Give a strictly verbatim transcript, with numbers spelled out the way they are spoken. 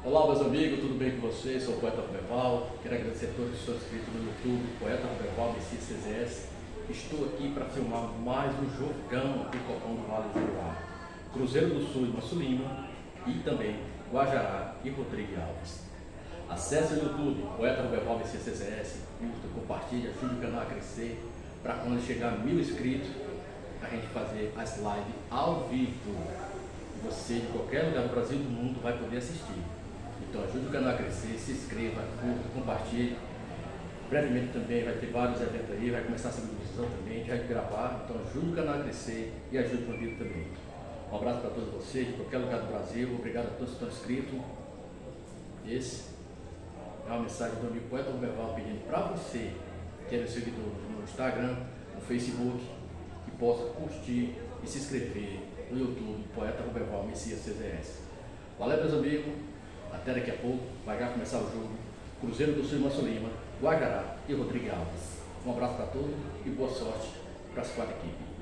Olá meus amigos, tudo bem com vocês? Sou o Poeta Roberval. Quero agradecer a todos que estão inscritos no YouTube, Poeta Roberval, Messias C Z S. Estou aqui para filmar mais um jogão do Copom do Vale do Uruguai. Cruzeiro do Sul e Manso Lima e também Guajará e Rodrigo Alves. Acesse o YouTube, Poeta Roberval, Messias C Z S, curta, compartilha, ajude o canal a crescer para quando chegar a mil inscritos a gente fazer as lives ao vivo. Você de qualquer lugar do Brasil e do mundo vai poder assistir. Então ajude o canal a crescer, se inscreva, curta, compartilhe. Brevemente também vai ter vários eventos aí, vai começar a subdivisão também, a gente vai gravar, então ajude o canal a crescer e ajude o amigo também. Um abraço para todos vocês, de qualquer lugar do Brasil, obrigado a todos que estão inscritos. Esse é uma mensagem do amigo Poeta Roberval pedindo para você, que é meu seguidor no Instagram, no Facebook, que possa curtir e se inscrever no YouTube, Poeta Roberval, Messias C Z S. Valeu meus amigos, até daqui a pouco, vai já começar o jogo Cruzeiro do Sul e Manso Lima, Guajará e Rodrigo Alves. Um abraço para todos e boa sorte para as quatro equipes.